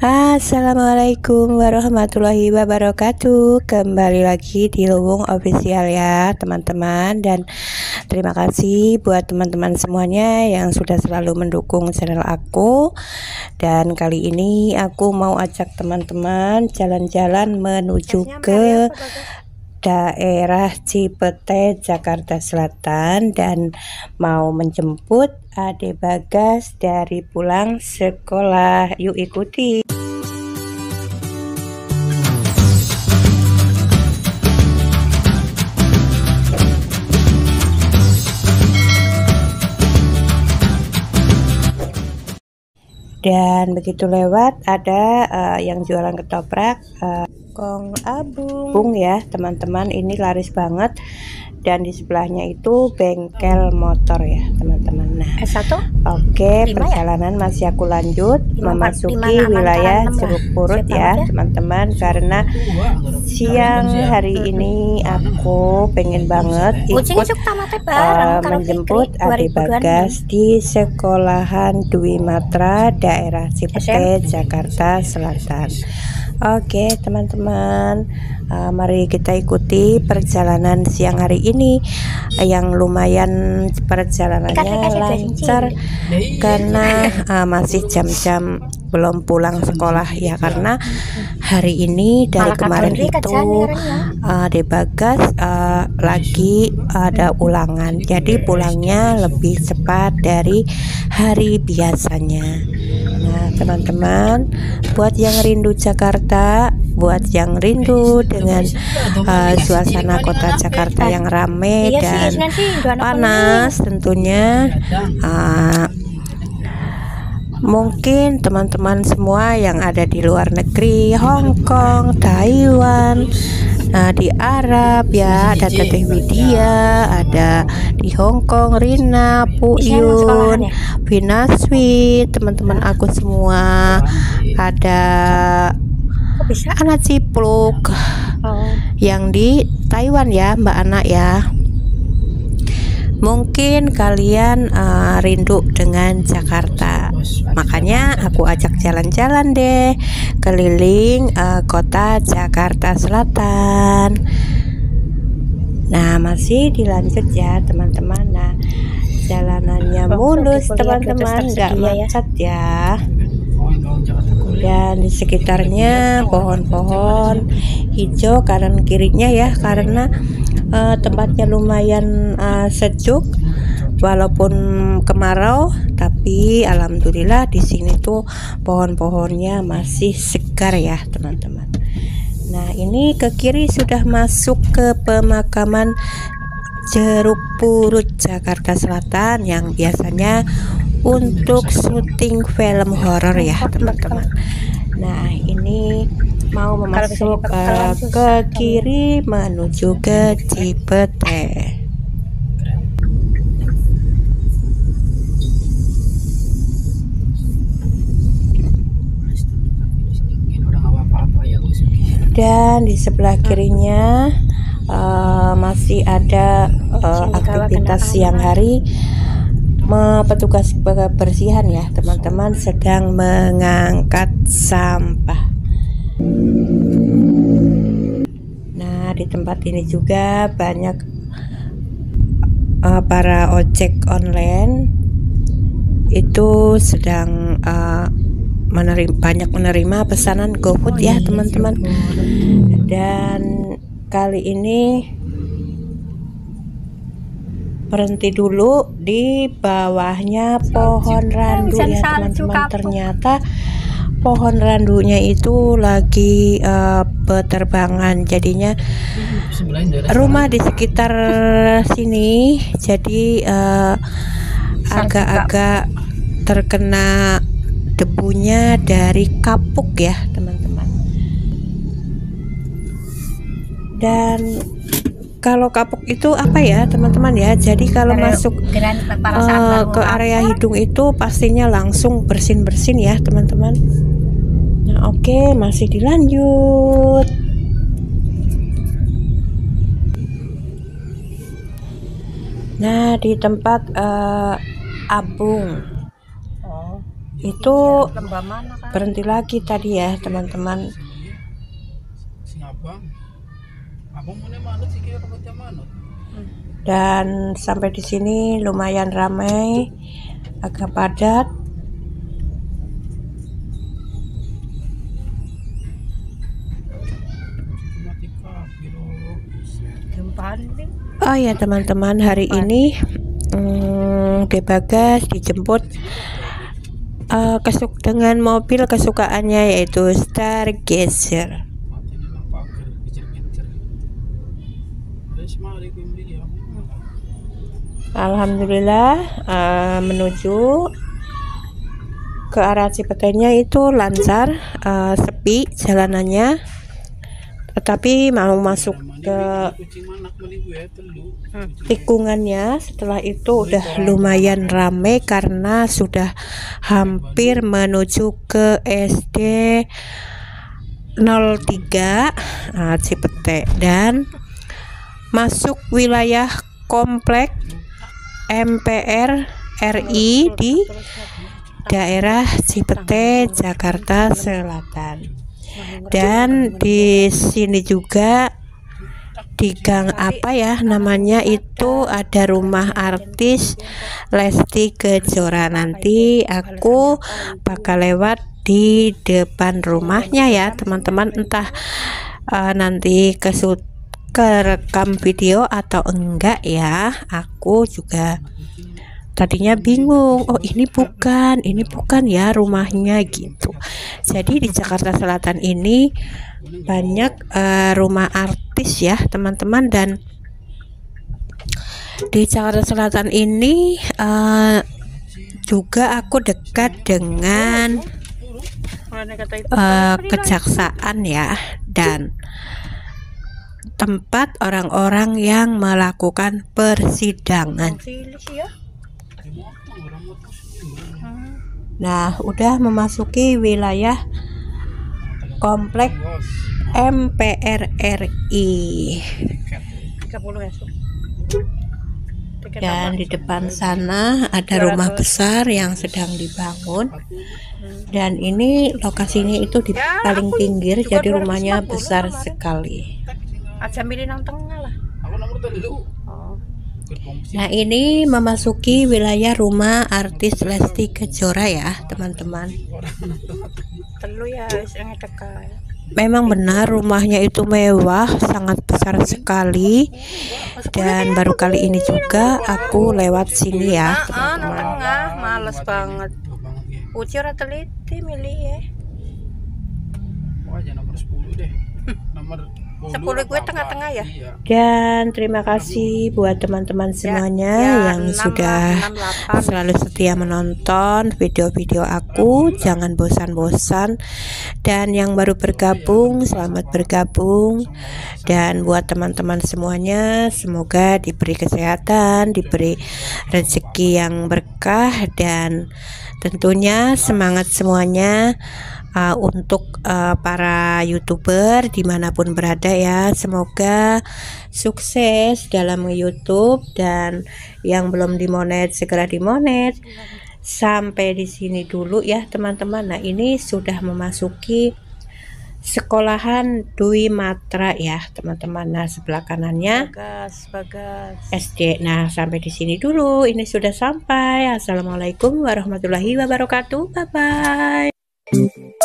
Assalamualaikum warahmatullahi wabarakatuh. Kembali lagi di Luwung Official ya teman-teman. Dan terima kasih buat teman-teman semuanya yang sudah selalu mendukung channel aku. Dan kali ini aku mau ajak teman-teman jalan-jalan menuju ke daerah Cipete, Jakarta Selatan, dan mau menjemput Ade Bagas dari pulang sekolah. Yuk ikuti. Dan begitu lewat ada yang jualan ketoprak, Kong Abung ya teman-teman, ini laris banget. Dan di sebelahnya itu bengkel motor ya teman-teman. Nah, oke, perjalanan masih aku lanjut memasuki wilayah Jeruk Purut ya teman-teman, karena siang hari ini aku pengen banget ikut menjemput Ade Bagas di sekolahan Dwi Matra daerah Cipete, Jakarta Selatan. Oke teman-teman, mari kita ikuti perjalanan siang hari ini yang lumayan perjalanannya lancar karena masih jam-jam belum pulang sekolah ya, karena hari ini dari kemarin itu Ade Bagas lagi ada ulangan, jadi pulangnya lebih cepat dari hari biasanya. Nah teman-teman, buat yang rindu Jakarta, buat yang rindu dengan suasana kota Jakarta yang ramai dan panas tentunya, mungkin teman-teman semua yang ada di luar negeri, Hong Kong, Taiwan, di Arab ya, ada Teteh Widya, ada di Hong Kong, Rina, Puyun, Vinaswi, teman-teman aku semua, ada anak Cipluk yang di Taiwan ya Mbak Anak ya. Mungkin kalian rindu dengan Jakarta, makanya aku ajak jalan-jalan deh keliling kota Jakarta Selatan. Nah masih dilanjut ya teman-teman. Nah jalanannya mulus teman-teman, nggak macet ya. Dan di sekitarnya pohon-pohon hijau kanan kirinya ya, karena tempatnya lumayan sejuk walaupun kemarau, tapi alhamdulillah di sini tuh pohon-pohonnya masih segar ya teman-teman. Nah ini ke kiri sudah masuk ke pemakaman Jeruk Purut Jakarta Selatan yang biasanya untuk syuting film horor ya teman-teman. Nah ini mau masuk ke kiri menuju ke Cipete. Dan di sebelah kirinya masih ada aktivitas siang hari. Petugas kebersihan ya teman-teman sedang mengangkat sampah. Nah di tempat ini juga banyak para ojek online itu sedang banyak menerima pesanan GoFood ya teman-teman. Dan kali ini berhenti dulu di bawahnya pohon randu ya teman-teman. Ternyata pohon randunya itu lagi berterbangan, jadinya rumah di sekitar sini jadi agak-agak terkena debunya dari kapuk ya teman-teman. Dan kalau kapuk itu apa ya teman-teman ya, jadi kalau masuk ke area hidung itu pastinya langsung bersin-bersin ya teman-teman. Nah oke, masih dilanjut. Nah di tempat Abung itu berhenti lagi tadi ya teman-teman. Dan sampai di sini lumayan ramai, agak padat. Oh ya teman-teman, hari ini Bagas dijemput dengan mobil kesukaannya, yaitu Stargazer. Alhamdulillah menuju ke arah Cipetenya itu lancar, sepi jalanannya, tetapi mau masuk ke tikungannya setelah itu udah lumayan ramai karena sudah hampir menuju ke SD 03 Cipete dan masuk wilayah komplek MPR RI di daerah Cipete, Jakarta Selatan. Dan di sini juga di gang apa ya namanya itu ada rumah artis Lesti Kejora. Nanti aku bakal lewat di depan rumahnya ya teman-teman, entah nanti kerekam video atau enggak ya. Aku juga tadinya bingung, oh ini bukan ya rumahnya gitu. Jadi di Jakarta Selatan ini banyak rumah artis ya teman-teman, dan di Jakarta Selatan ini juga aku dekat dengan kejaksaan ya, dan tempat orang-orang yang melakukan persidangan. Nah, udah memasuki wilayah komplek MPR RI. Dan di depan sana ada rumah besar yang sedang dibangun. Dan ini lokasinya itu di paling pinggir, jadi rumahnya besar sekali. Nah, ini memasuki wilayah rumah artis Lesti Kejora ya teman-teman. Memang benar rumahnya itu mewah, sangat besar sekali. Dan baru kali ini juga aku lewat sini ya teman-teman. Males banget. Uci ora teliti milih ya. Wah, nomor 10 deh. Nomor 10 gue tengah-tengah ya. Dan terima kasih buat teman-teman semuanya yang sudah selalu setia menonton video-video aku. Jangan bosan-bosan. Dan yang baru bergabung, selamat bergabung. Dan buat teman-teman semuanya, semoga diberi kesehatan, diberi rezeki yang berkah, dan tentunya semangat semuanya. Untuk para YouTuber dimanapun berada ya, semoga sukses dalam YouTube, dan yang belum dimonet segera dimonet. Sampai di sini dulu ya teman-teman. Nah, ini sudah memasuki sekolahan Dwi Matra ya teman-teman. Nah, sebelah kanannya Bagas SD. Nah, sampai di sini dulu. Ini sudah sampai. Assalamualaikum warahmatullahi wabarakatuh. Bye bye.